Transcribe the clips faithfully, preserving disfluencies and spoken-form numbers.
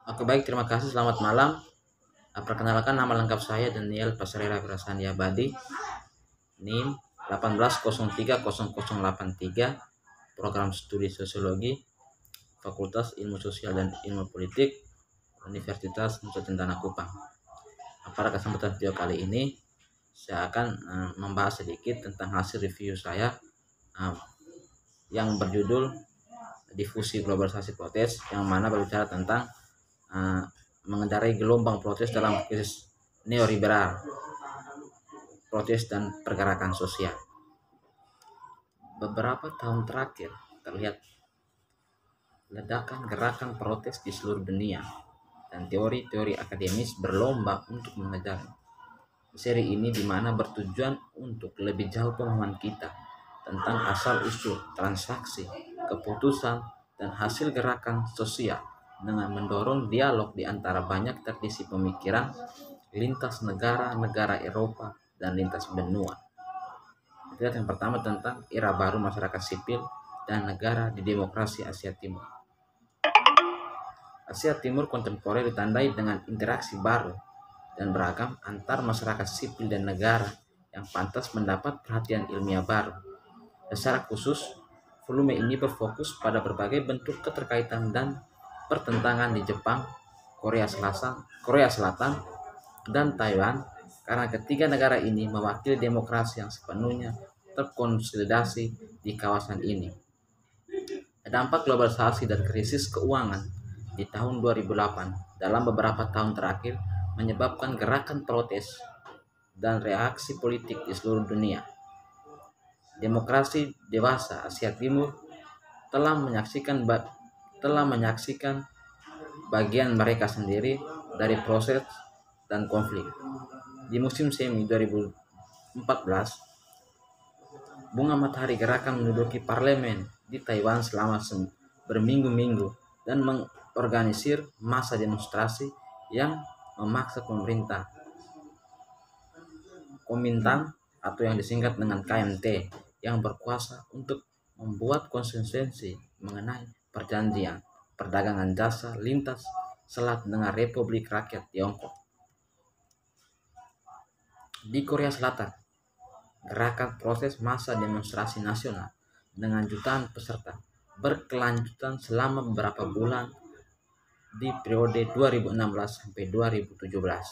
Oke baik, terima kasih. Selamat malam. Ah, Perkenalkan nama lengkap saya Daniel Pasarela Wirasandi Abadi, NIM delapan belas nol tiga nol nol delapan tiga, Program Studi Sosiologi, Fakultas Ilmu Sosial dan Ilmu Politik, Universitas Nusa Cendana Kupang. Pada kesempatan video kali ini, saya akan uh, membahas sedikit tentang hasil review saya uh, yang berjudul Difusi Globalisasi Protes, yang mana berbicara tentang uh, mengendarai gelombang protes dalam krisis neoliberal, protes dan pergerakan sosial. Beberapa tahun terakhir terlihat ledakan gerakan protes di seluruh dunia dan teori-teori akademis berlomba untuk mengejar. Seri ini dimana bertujuan untuk lebih jauh pemahaman kita tentang asal-usul transaksi, keputusan, dan hasil gerakan sosial dengan mendorong dialog di antara banyak tradisi pemikiran lintas negara-negara Eropa dan lintas benua. Lihat yang pertama tentang era baru masyarakat sipil dan negara di demokrasi Asia Timur. Asia Timur kontemporer ditandai dengan interaksi baru dan beragam antar masyarakat sipil dan negara yang pantas mendapat perhatian ilmiah baru. Secara khusus, volume ini berfokus pada berbagai bentuk keterkaitan dan pertentangan di Jepang, Korea Selatan, Korea Selatan, dan Taiwan, karena ketiga negara ini mewakili demokrasi yang sepenuhnya terkonsolidasi di kawasan ini. Dampak globalisasi dan krisis keuangan di tahun dua ribu delapan dalam beberapa tahun terakhir menyebabkan gerakan protes dan reaksi politik di seluruh dunia. Demokrasi dewasa Asia Timur telah menyaksikan telah menyaksikan bagian mereka sendiri dari proses dan konflik. Di musim semi dua ribu empat belas, bunga matahari gerakan menduduki parlemen di Taiwan selama berminggu-minggu dan mengorganisir massa demonstrasi yang memaksa pemerintah Kuomintang atau yang disingkat dengan K M T yang berkuasa untuk membuat konsensus mengenai perjanjian perdagangan jasa lintas selat dengan Republik Rakyat Tiongkok. Di Korea Selatan, gerakan proses massa demonstrasi nasional dengan jutaan peserta berkelanjutan selama beberapa bulan di periode dua ribu enam belas sampai dua ribu tujuh belas.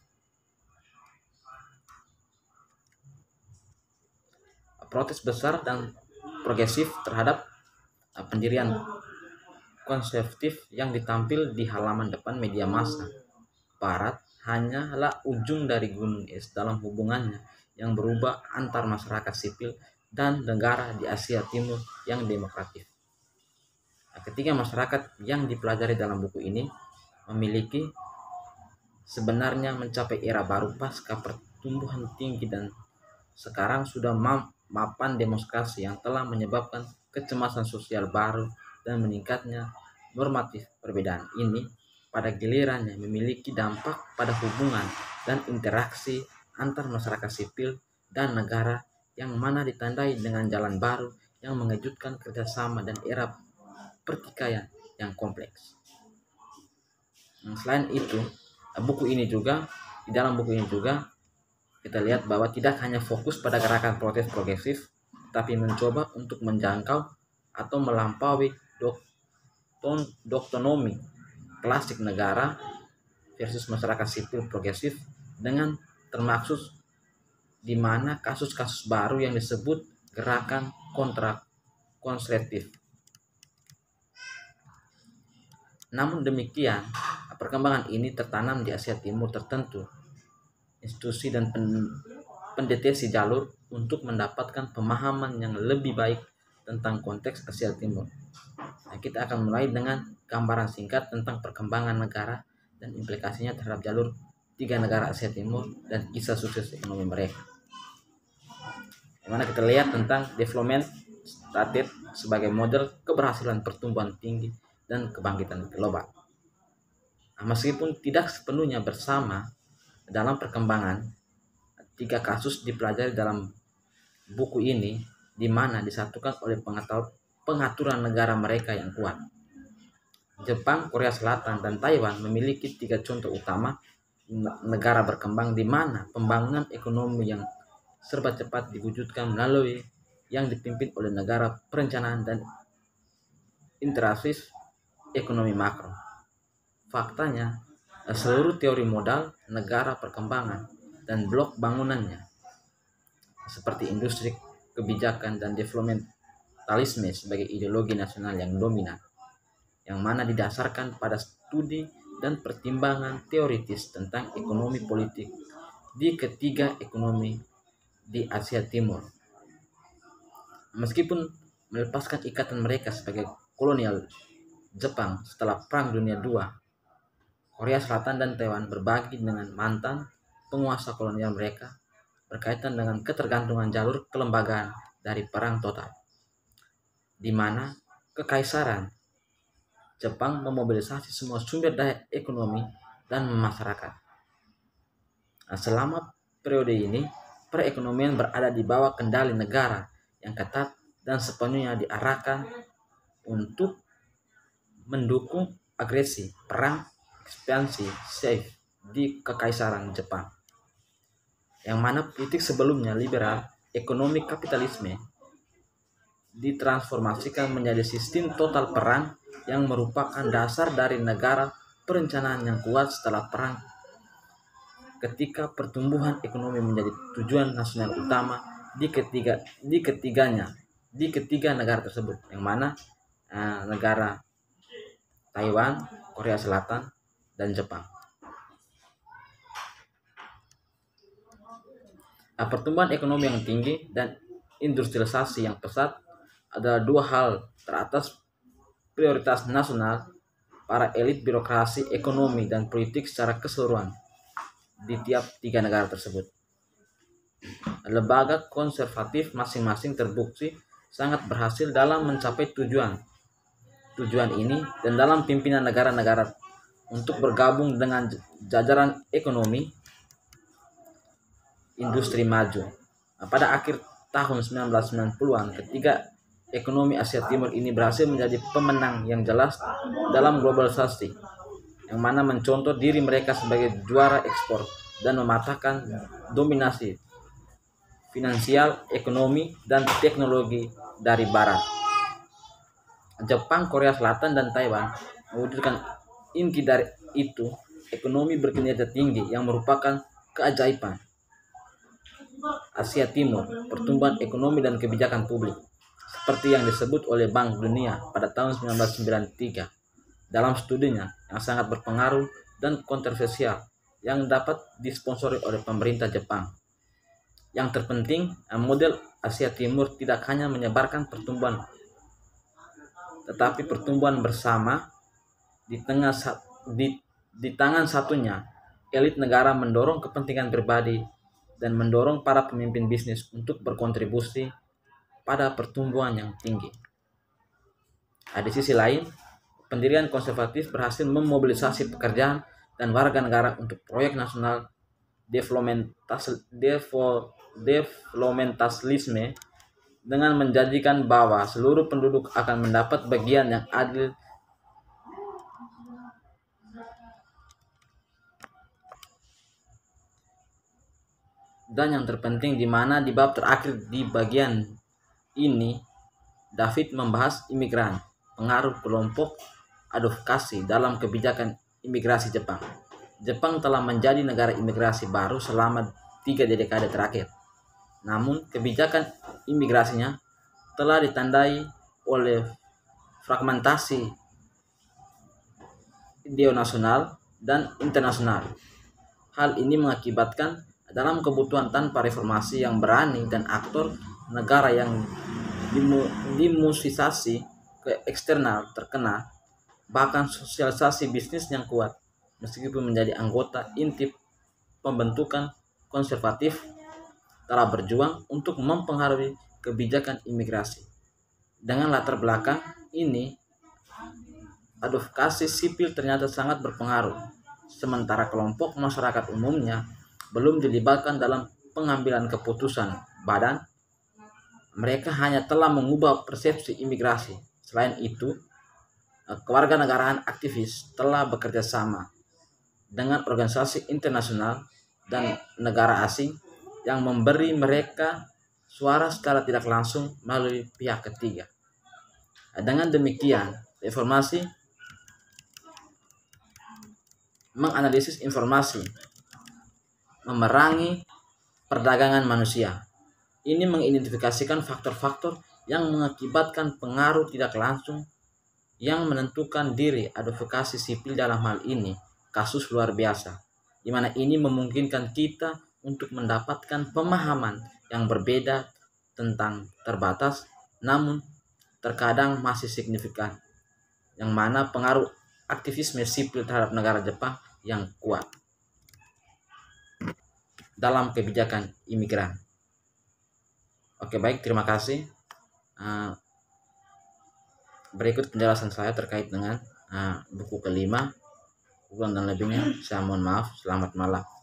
Protes besar dan progresif terhadap pendirian konservatif yang ditampil di halaman depan media massa Barat hanyalah ujung dari gunung es dalam hubungannya yang berubah antar masyarakat sipil dan negara di Asia Timur yang demokratif. Nah, ketiga masyarakat yang dipelajari dalam buku ini memiliki sebenarnya mencapai era baru pasca pertumbuhan tinggi dan sekarang sudah mapan demonstrasi yang telah menyebabkan kecemasan sosial baru dan meningkatnya normatif. Perbedaan ini pada gilirannya memiliki dampak pada hubungan dan interaksi antar masyarakat sipil dan negara yang mana ditandai dengan jalan baru yang mengejutkan kerjasama dan era pertikaian yang kompleks. Nah, selain itu, buku ini juga di dalam buku ini juga kita lihat bahwa tidak hanya fokus pada gerakan protes progresif, tapi mencoba untuk menjangkau atau melampaui doktonomi klasik negara versus masyarakat sipil progresif dengan termaksud di mana kasus-kasus baru yang disebut gerakan kontra konservatif. Namun demikian, perkembangan ini tertanam di Asia Timur tertentu institusi dan pendeteksi jalur untuk mendapatkan pemahaman yang lebih baik tentang konteks Asia Timur. Nah, kita akan mulai dengan gambaran singkat tentang perkembangan negara dan implikasinya terhadap jalur tiga negara Asia Timur dan kisah sukses ekonomi mereka. Di mana kita lihat tentang development stated sebagai model keberhasilan pertumbuhan tinggi dan kebangkitan global. Nah, meskipun tidak sepenuhnya bersama dalam perkembangan, tiga kasus dipelajari dalam buku ini di mana disatukan oleh pengaturan negara mereka yang kuat. Jepang, Korea Selatan, dan Taiwan memiliki tiga contoh utama negara berkembang di mana pembangunan ekonomi yang serba cepat diwujudkan melalui yang dipimpin oleh negara perencanaan dan interaksi ekonomi makro. Faktanya, seluruh teori modal negara perkembangan dan blok bangunannya seperti industri, kebijakan, dan developmentalisme sebagai ideologi nasional yang dominan, yang mana didasarkan pada studi dan pertimbangan teoritis tentang ekonomi politik di ketiga ekonomi di Asia Timur. Meskipun melepaskan ikatan mereka sebagai kolonial Jepang setelah Perang Dunia kedua, Korea Selatan dan Taiwan berbagi dengan mantan penguasa kolonial mereka berkaitan dengan ketergantungan jalur kelembagaan dari perang total, di mana kekaisaran Jepang memobilisasi semua sumber daya ekonomi dan masyarakat. Nah, selama periode ini, perekonomian berada di bawah kendali negara yang ketat dan sepenuhnya diarahkan untuk mendukung agresi, perang, ekspansi, safe di kekaisaran Jepang. Yang mana politik sebelumnya liberal, ekonomi kapitalisme ditransformasikan menjadi sistem total perang yang merupakan dasar dari negara perencanaan yang kuat setelah perang, ketika pertumbuhan ekonomi menjadi tujuan nasional utama di ketiga di ketiganya di ketiga negara tersebut, yang mana eh, negara Taiwan, Korea Selatan, dan Jepang. Nah, pertumbuhan ekonomi yang tinggi dan industrialisasi yang pesat adalah dua hal teratas prioritas nasional para elit birokrasi, ekonomi, dan politik secara keseluruhan di tiap tiga negara tersebut. Lembaga konservatif masing-masing terbukti sangat berhasil dalam mencapai tujuan tujuan ini dan dalam pimpinan negara-negara untuk bergabung dengan jajaran ekonomi industri maju. Nah, pada akhir tahun sembilan belas sembilan puluhan, ketiga ekonomi Asia Timur ini berhasil menjadi pemenang yang jelas dalam globalisasi, yang mana mencontoh diri mereka sebagai juara ekspor dan mematahkan dominasi finansial, ekonomi, dan teknologi dari Barat. Jepang, Korea Selatan, dan Taiwan mewujudkan inti dari itu, ekonomi berkinerja tinggi yang merupakan keajaiban Asia Timur, pertumbuhan ekonomi dan kebijakan publik, seperti yang disebut oleh Bank Dunia pada tahun sembilan belas sembilan puluh tiga dalam studinya yang sangat berpengaruh dan kontroversial yang dapat disponsori oleh pemerintah Jepang. Yang terpenting, model Asia Timur tidak hanya menyebarkan pertumbuhan, tetapi pertumbuhan bersama. Di tengah di, di tangan satunya, elit negara mendorong kepentingan pribadi dan mendorong para pemimpin bisnis untuk berkontribusi pada pertumbuhan yang tinggi. Nah, di sisi lain, pendirian konservatif berhasil memobilisasi pekerjaan dan warga negara untuk proyek nasional developmentalisme dengan menjanjikan bahwa seluruh penduduk akan mendapat bagian yang adil dan yang terpenting, di mana di bab terakhir di bagian ini David membahas imigran, pengaruh kelompok advokasi dalam kebijakan imigrasi Jepang. Jepang telah menjadi negara imigrasi baru selama tiga dekade terakhir. Namun kebijakan imigrasinya telah ditandai oleh fragmentasi ideonasional dan internasional. Hal ini mengakibatkan dalam kebutuhan tanpa reformasi yang berani dan aktor negara yang dimusisasi ke eksternal terkena, bahkan sosialisasi bisnis yang kuat, meskipun menjadi anggota inti pembentukan konservatif, telah berjuang untuk mempengaruhi kebijakan imigrasi. Dengan latar belakang ini, advokasi sipil ternyata sangat berpengaruh, sementara kelompok masyarakat umumnya belum dilibatkan dalam pengambilan keputusan badan. Mereka hanya telah mengubah persepsi imigrasi. Selain itu, kewarganegaraan aktivis telah bekerja sama dengan organisasi internasional dan negara asing yang memberi mereka suara secara tidak langsung melalui pihak ketiga. Dengan demikian, informasi menganalisis informasi, memerangi perdagangan manusia. Ini mengidentifikasikan faktor-faktor yang mengakibatkan pengaruh tidak langsung yang menentukan diri advokasi sipil dalam hal ini kasus luar biasa, di mana ini memungkinkan kita untuk mendapatkan pemahaman yang berbeda tentang terbatas namun terkadang masih signifikan, yang mana pengaruh aktivisme sipil terhadap negara Jepang yang kuat dalam kebijakan imigran. Oke, baik, terima kasih. Uh, berikut penjelasan saya terkait dengan uh, buku kelima. Kurang dan lebihnya saya mohon maaf. Selamat malam.